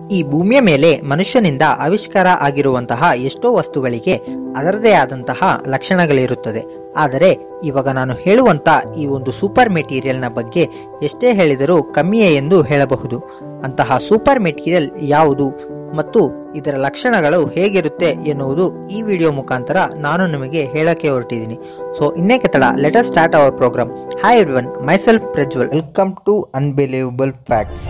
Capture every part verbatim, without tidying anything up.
ಈ ಭೂಮಿಯ ಮೇಲೆ ಮನುಷ್ಯನಿಂದ ಆವಿಷ್ಕಾರ ಆಗಿರುವಂತಹ ಎಷ್ಟೋ ವಸ್ತುಗಳಿಗೆ ಅದರದೇ ಆದಂತಹ ಲಕ್ಷಣಗಳಿರುತ್ತದೆ. ಆದರೆ ಇವಾಗ ನಾನು ಹೇಳುವಂತ ಈ ಒಂದು ಸೂಪರ್ ಮೆಟೀರಿಯಲ್ ನ ಬಗ್ಗೆ ಎಷ್ಟೇ ಹೇಳಿದರೂ ಕಮ್ಮಿಯೇ ಎಂದು ಹೇಳಬಹುದು. ಅಂತಹ ಸೂಪರ್ ಮೆಟೀರಿಯಲ್ ಯಾವುದು ಮತ್ತು ಇದರ ಲಕ್ಷಣಗಳು ಹೇಗಿರುತ್ತೆ ಎನ್ನುವುದು ಈ ವಿಡಿಯೋ ಮುಖಾಂತರ ನಾನು ನಿಮಗೆ ಹೇಳಕ್ಕೆ ಹೊರಟಿದ್ದೀನಿ. ಸೊ ಇನ್ನೇಕೆ ತಡ, let us start our programme. Hi everyone, myself Prajwal. Welcome to unbelievable facts.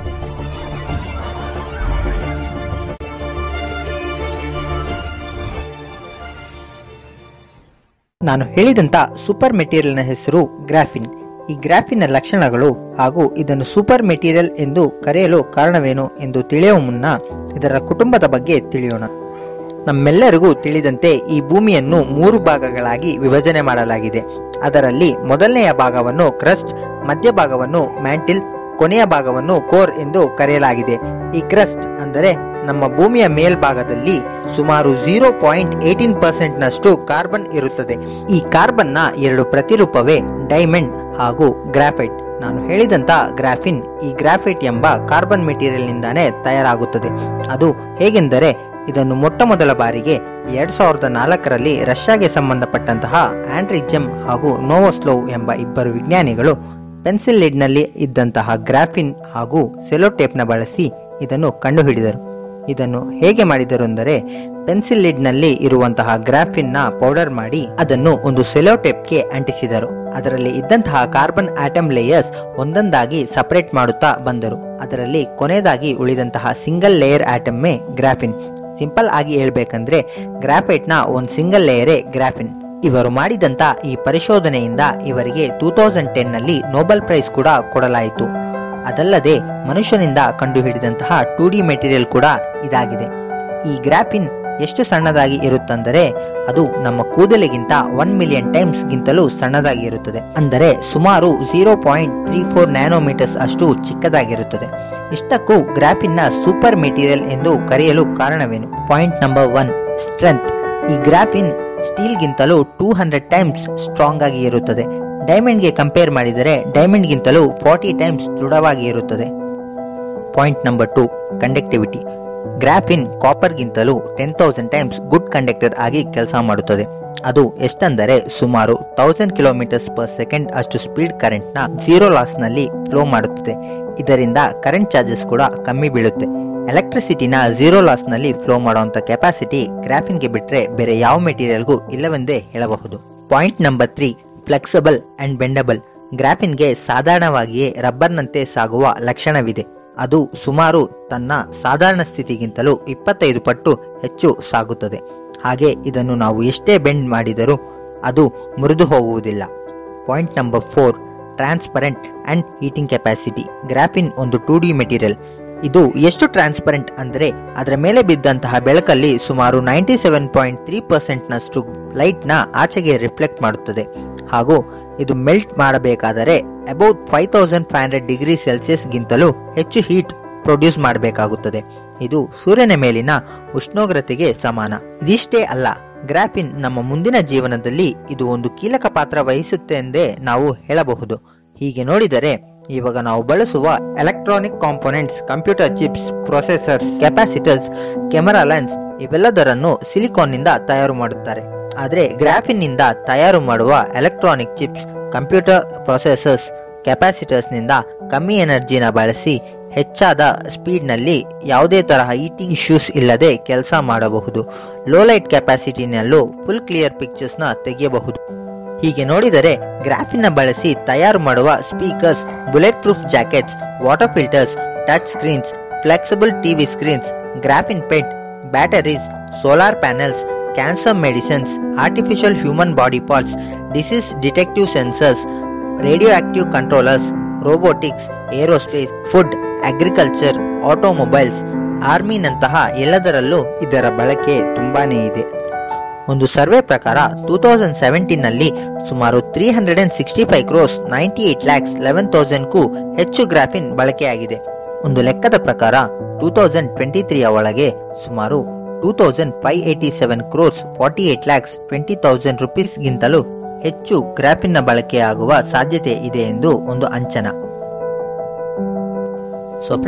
ನಾನು ಹೇಳಿದಂತ ಸೂಪರ್ ಮೆಟೀರಿಯಲ್ ನ ಹೆಸರು ಗ್ರಾಫಿನ್. ಈ ಗ್ರಾಫಿನ್ ನ ಲಕ್ಷಣಗಳು ಹಾಗೂ ಇದನ್ನು ಸೂಪರ್ ಮೆಟೀರಿಯಲ್ ಎಂದು ಕರೆಯಲು ಕಾರಣವೇನು ಎಂದು ತಿಳಿಯುವ ಮುನ್ನ ಇದರ ಕುಟುಂಬದ ಬಗ್ಗೆ ತಿಳಿಯೋಣ. ನಮ್ಮೆಲ್ಲರಿಗೂ ತಿಳಿದಂತೆ ಈ ಭೂಮಿಯನ್ನು ಮೂರು ಭಾಗಗಳಾಗಿ ವಿಭಜನೆ ಮಾಡಲಾಗಿದೆ. ಅದರಲ್ಲಿ ಮೊದಲನೆಯ ಭಾಗವನ್ನು ಕ್ರಸ್ಟ್, ಮಧ್ಯ ಭಾಗವನ್ನು ಮ್ಯಾಂಟಿಲ್, ಕೊನೆಯ ಭಾಗವನ್ನು ಕೋರ್ ಎಂದು ಕರೆಯಲಾಗಿದೆ. ಈ ಕ್ರಸ್ಟ್ ಅಂದರೆ ನಮ್ಮ ಭೂಮಿಯ ಮೇಲ್ಭಾಗದಲ್ಲಿ ಸುಮಾರು ಝೀರೋ ಪಾಯಿಂಟ್ ಏಟೀನ್ ಪರ್ಸೆಂಟ್ ನಷ್ಟು ಕಾರ್ಬನ್ ಇರುತ್ತದೆ. ಈ ಕಾರ್ಬನ್ ನ ಎರಡು ಪ್ರತಿರೂಪವೇ ಡೈಮಂಡ್ ಹಾಗೂ ಗ್ರಾಫೈಟ್. ನಾನು ಹೇಳಿದಂತ ಗ್ರಾಫಿನ್ ಈ ಗ್ರಾಫೈಟ್ ಎಂಬ ಕಾರ್ಬನ್ ಮೆಟೀರಿಯಲ್ ನಿಂದಾನೇ ತಯಾರಾಗುತ್ತದೆ. ಅದು ಹೇಗೆಂದರೆ, ಇದನ್ನು ಮೊಟ್ಟ ಮೊದಲ ಬಾರಿಗೆ ಎರಡ್ ಸಾವಿರದ ನಾಲ್ಕರಲ್ಲಿ ರಷ್ಯಾಗೆ ಸಂಬಂಧಪಟ್ಟಂತಹ ಆಂಡ್ರಿಜಮ್ ಹಾಗೂ ನೋವೋಸ್ಲೋವ್ ಎಂಬ ಇಬ್ಬರು ವಿಜ್ಞಾನಿಗಳು ಪೆನ್ಸಿಲ್ ಲಿಡ್ ನಲ್ಲಿ ಇದ್ದಂತಹ ಗ್ರಾಫಿನ್ ಹಾಗೂ ಸೆಲೋಟೇಪ್ ನ ಬಳಸಿ ಇದನ್ನು ಕಂಡುಹಿಡಿದರು. ಇದನ್ನು ಹೇಗೆ ಮಾಡಿದರು ಅಂದರೆ, ಪೆನ್ಸಿಲ್ ಲಿಡ್ ನಲ್ಲಿ ಇರುವಂತಹ ಗ್ರಾಫಿನ್ ನ ಪೌಡರ್ ಮಾಡಿ ಅದನ್ನು ಒಂದು ಸೆಲೋಟೇಪ್ಗೆ ಅಂಟಿಸಿದರು. ಅದರಲ್ಲಿ ಇದ್ದಂತಹ ಕಾರ್ಬನ್ ಆಟಮ್ ಲೇಯರ್ಸ್ ಒಂದೊಂದಾಗಿ ಸಪರೇಟ್ ಮಾಡುತ್ತಾ ಬಂದರು. ಅದರಲ್ಲಿ ಕೊನೆಯದಾಗಿ ಉಳಿದಂತಹ ಸಿಂಗಲ್ ಲೇಯರ್ ಆಟಮ್ಮೇ ಗ್ರಾಫಿನ್. ಸಿಂಪಲ್ ಆಗಿ ಹೇಳ್ಬೇಕಂದ್ರೆ ಗ್ರಾಫೈಟ್ ನ ಒಂದು ಸಿಂಗಲ್ ಲೇಯರೇ ಗ್ರಾಫಿನ್. ಇವರು ಮಾಡಿದಂತ ಈ ಪರಿಶೋಧನೆಯಿಂದ ಇವರಿಗೆ ಟೂ ತೌಸಂಡ್ ಟೆನ್ ನಲ್ಲಿ ನೊಬೆಲ್ ಪ್ರೈಸ್ ಕೂಡ ಕೊಡಲಾಯಿತು. ಅದಲ್ಲದೆ ಮನುಷ್ಯನಿಂದ ಕಂಡುಹಿಡಿದಂತಹ ಟೂ ಡಿ ಮೆಟೀರಿಯಲ್ ಕೂಡ ಇದಾಗಿದೆ. ಈ ಗ್ರಾಫಿನ್ ಎಷ್ಟು ಸಣ್ಣದಾಗಿ ಇರುತ್ತಂದರೆ ಅದು ನಮ್ಮ ಕೂದಲಿಗಿಂತ ಒನ್ ಮಿಲಿಯನ್ ಟೈಮ್ಸ್ ಗಿಂತಲೂ ಸಣ್ಣದಾಗಿ ಇರುತ್ತದೆ. ಅಂದರೆ ಸುಮಾರು zero point three four nanometres ಅಷ್ಟು ಚಿಕ್ಕದಾಗಿರುತ್ತದೆ. ಇಷ್ಟಕ್ಕೂ ಗ್ರಾಫಿನ್ ನ ಸೂಪರ್ ಮೆಟೀರಿಯಲ್ ಎಂದು ಕರೆಯಲು ಕಾರಣವೇನು? Point number one, strength. ಈ ಗ್ರಾಫಿನ್ ಸ್ಟೀಲ್ ಗಿಂತಲೂ ಟೂ ಹಂಡ್ರೆಡ್ ಟೈಮ್ಸ್ ಸ್ಟ್ರಾಂಗ್ ಆಗಿ ಇರುತ್ತದೆ. ಡೈಮಂಡ್ ಗೆ ಕಂಪೇರ್ ಮಾಡಿದರೆ ಡೈಮಂಡ್ ಗಿಂತಲೂ ಫಾರ್ಟಿ ಟೈಮ್ಸ್ ದೃಢವಾಗಿ ಇರುತ್ತದೆ. Point number two, conductivity. Graphene copper ಗಿಂತಲೂ ten thousand times good conductor ಆಗಿ ಕೆಲಸ ಮಾಡುತ್ತದೆ. ಅದು ಎಷ್ಟಂದರೆ ಸುಮಾರು ತೌಸಂಡ್ ಕಿಲೋಮೀಟರ್ಸ್ ಪರ್ ಸೆಕೆಂಡ್ ಅಷ್ಟು ಸ್ಪೀಡ್ ಕರೆಂಟ್ ನ ಜೀರೋ ಲಾಸ್ ನಲ್ಲಿ ಫ್ಲೋ ಮಾಡುತ್ತದೆ. ಇದರಿಂದ ಕರೆಂಟ್ ಚಾರ್ಜಸ್ ಕೂಡ ಕಮ್ಮಿ ಬೀಳುತ್ತೆ. ಎಲೆಕ್ಟ್ರಿಸಿಟಿನ ಜೀರೋ ಲಾಸ್ ನಲ್ಲಿ ಫ್ಲೋ ಮಾಡುವಂತ ಕೆಪಾಸಿಟಿ ಗ್ರಾಫಿನ್ ಗೆ ಬಿಟ್ರೆ ಬೇರೆ ಯಾವ ಮೆಟೀರಿಯಲ್ಗೂ ಇಲ್ಲವೆಂದೇ ಹೇಳಬಹುದು. Point number three, flexible and bendable. Graphene ಗೆ ಸಾಧಾರಣವಾಗಿಯೇ ರಬ್ಬರ್ ನಂತೆ ಸಾಗುವ ಲಕ್ಷಣವಿದೆ. ಅದು ಸುಮಾರು ತನ್ನ ಸಾಧಾರಣ ಸ್ಥಿತಿಗಿಂತಲೂ ಇಪ್ಪತ್ತೈದು ಪಟ್ಟು ಹೆಚ್ಚು ಸಾಗುತ್ತದೆ. ಹಾಗೆ ಇದನ್ನು ನಾವು ಎಷ್ಟೇ ಬೆಂಡ್ ಮಾಡಿದರೂ ಅದು ಮುರಿದು ಹೋಗುವುದಿಲ್ಲ. Point number four, transparent and heating capacity. Graphene ಒಂದು ಟೂ ಡಿ ಮೆಟೀರಿಯಲ್. ಇದು ಎಷ್ಟು ಟ್ರಾನ್ಸ್ಪರೆಂಟ್ ಅಂದರೆ ಅದರ ಮೇಲೆ ಬಿದ್ದಂತಹ ಬೆಳಕಲ್ಲಿ ಸುಮಾರು ninety seven point three percent ನಷ್ಟು ಲೈಟ್ ನ ಆಚೆಗೆ ರಿಫ್ಲೆಕ್ಟ್ ಮಾಡುತ್ತದೆ. ಹಾಗೂ ಇದು ಮೆಲ್ಟ್ ಮಾಡಬೇಕಾದರೆ about five thousand five hundred degree Celsius ಗಿಂತಲೂ ಹೆಚ್ಚು ಹೀಟ್ ಪ್ರೊಡ್ಯೂಸ್ ಮಾಡಬೇಕಾಗುತ್ತದೆ. ಇದು ಸೂರ್ಯನ ಮೇಲಿನ ಉಷ್ಣೋಗ್ರತೆಗೆ ಸಮಾನ. ಇದಿಷ್ಟೇ ಅಲ್ಲ, ಗ್ರಾಫಿನ್ ನಮ್ಮ ಮುಂದಿನ ಜೀವನದಲ್ಲಿ ಇದು ಒಂದು ಕೀಲಕ ಪಾತ್ರ ವಹಿಸುತ್ತೆ ಎಂದೇ ನಾವು ಹೇಳಬಹುದು. ಹೀಗೆ ನೋಡಿದರೆ ಇವಾಗ ನಾವು ಬಳಸುವ electronic components, computer chips, processors, capacitors, camera lens ಇವೆಲ್ಲದರನ್ನು ಸಿಲಿಕಾನ್ ನಿಂದ ತಯಾರು ಮಾಡುತ್ತಾರೆ. ಆದ್ರೆ ಗ್ರಾಫಿನ್ ನಿಂದ ತಯಾರು ಮಾಡುವ electronic chips, computer processors, capacitors ನಿಂದ ಕಮ್ಮಿ ಎನರ್ಜಿನ ಬಳಸಿ ಹೆಚ್ಚಾದ ಸ್ಪೀಡ್ ನಲ್ಲಿ ಯಾವುದೇ ತರಹ ಹೀಟಿಂಗ್ ಇಶ್ಯೂಸ್ ಇಲ್ಲದೆ ಕೆಲಸ ಮಾಡಬಹುದು. ಲೋ ಲೈಟ್ ಕೆಪಾಸಿಟಿನಲ್ಲೂ ಫುಲ್ ಕ್ಲಿಯರ್ ಪಿಕ್ಚರ್ಸ್ ನ ತೆಗೆಯಬಹುದು. ಹೀಗೆ ನೋಡಿದರೆ ಗ್ರಾಫಿನ್ ನ ಬಳಸಿ ತಯಾರು ಮಾಡುವ speakers, bullet proof jackets, water filters, touch screens, flexible TV screens, graphene pet, batteries, solar panels, cancer medicines, artificial human body parts, disease detective sensors, radioactive controllers, robotics, aerospace, food, agriculture, automobiles, ಆರ್ಮಿನಂತಹ ಎಲ್ಲದರಲ್ಲೂ ಇದರ ಬಳಕೆ ತುಂಬಾನೇ ಇದೆ. ಒಂದು survey ಪ್ರಕಾರ two thousand seventeen ನಲ್ಲಿ ಸುಮಾರು three hundred and sixty five crores ninety eight lakhs eleven thousand ಗೂ ಹೆಚ್ಚು ಗ್ರಾಫಿನ್ ಬಳಕೆಯಾಗಿದೆ. ಒಂದು ಲೆಕ್ಕದ ಪ್ರಕಾರ ಟೂ ತೌಸಂಡ್ ಟ್ವೆಂಟಿ ತ್ರೀ ಒಳಗೆ ಸುಮಾರು two thousand five eighty seven crores forty eight lakhs twenty thousand rupees ಗಿಂತಲೂ ಹೆಚ್ಚು ಗ್ರಾಫಿನ್ ನ ಬಳಕೆಯಾಗುವ ಸಾಧ್ಯತೆ ಇದೆ ಎಂದು ಒಂದು ಅಂಚನ. ಸೊ ಫ್ರೆಂಡ್ಸ್,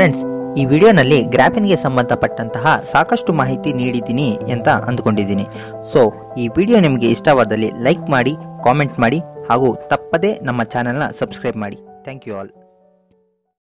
ಈ ವಿಡಿಯೋನಲ್ಲಿ ಗ್ರಾಫೀನ್ಗೆ ಸಂಬಂಧಪಟ್ಟಂತಹ ಸಾಕಷ್ಟು ಮಾಹಿತಿ ನೀಡಿದ್ದೀನಿ ಅಂತ ಅಂದ್ಕೊಂಡಿದ್ದೀನಿ. ಸೊ ಈ ವಿಡಿಯೋ ನಿಮಗೆ ಇಷ್ಟವಾದಲ್ಲಿ ಲೈಕ್ ಮಾಡಿ, ಕಾಮೆಂಟ್ ಮಾಡಿ ಹಾಗೂ ತಪ್ಪದೇ ನಮ್ಮ ಚಾನೆಲ್ನ ಸಬ್ಸ್ಕ್ರೈಬ್ ಮಾಡಿ. Thank you all.